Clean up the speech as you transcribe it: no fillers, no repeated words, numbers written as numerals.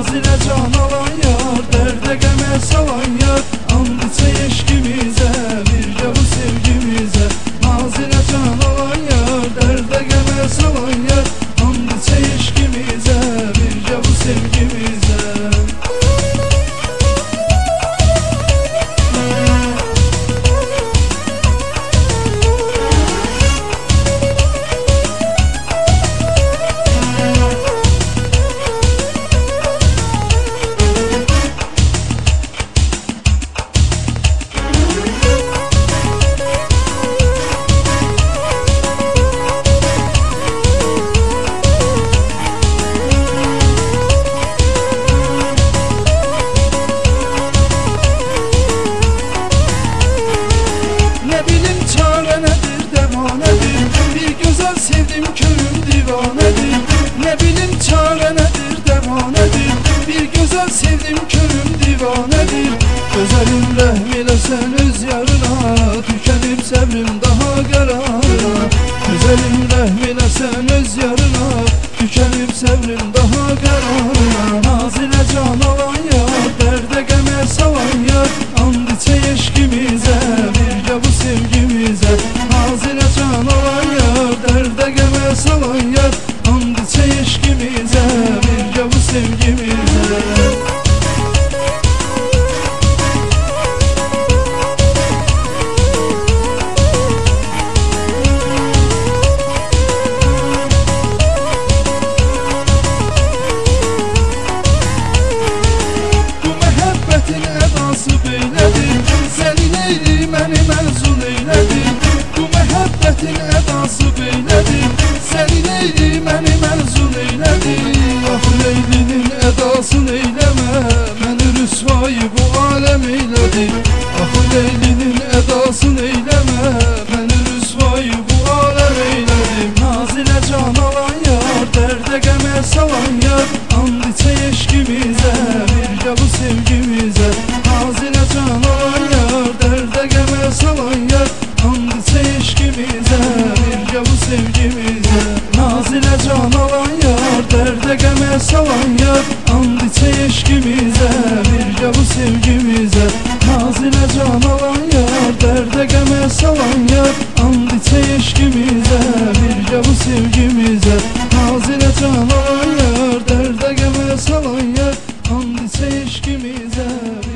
Nazile can alan yar, derde geme salan yar, and içe eşkimize, birce bu sevgimize. Nazile can alan yar, derde geme salan yar, and içe eşkimize, birce bu sevgimize. Sevdim körüm divanedir, ne bileyim çare nedir devanedir. Bir güzel sevdim körüm divanedir. Gözelim rehmile sen öz yarına, tükenip sevrim daha kararına. Gözelim rehmile sen öz yarına, tükenip sevrim daha kararına. Nazile can alan yar, derde geme salan yar, and içe eşkimize, birce bu sevgimize. Nazile can alan yar, derde geme salan yar, and içe eşkimize, birce bu sevgimize. Senin eyli məni məzun eylədir, bu məhəbbətin ədası beylədir. Senin eyli məni məzun eylədir, axı Leylinin ədasını eyləmə, məni rüsvayı bu aləm eylədir. Axı Leylinin ədasını eyləmə, məni rüsvayı bu aləm eylədir. Nazilə can alan yar, dərdə qəmə salan yar, and içə eşkimizə, bircə bu sevgimizə. Nazilə can alan yar, dərdə qəmə salan yar, and içə eşkimizə, bircə bu sevgimizə. Nazilə can alan yar, dərdə qəmə salan yar, and içə eşkimizə, bircə bu sevgimizə. Nazilə can alan yar, dərdə qəmə salan yar, and içə eşkimizə, bircə bu sevgimizə. Nazilə can alan yar, dərdə qəmə salan yar, and içə eşkimizə.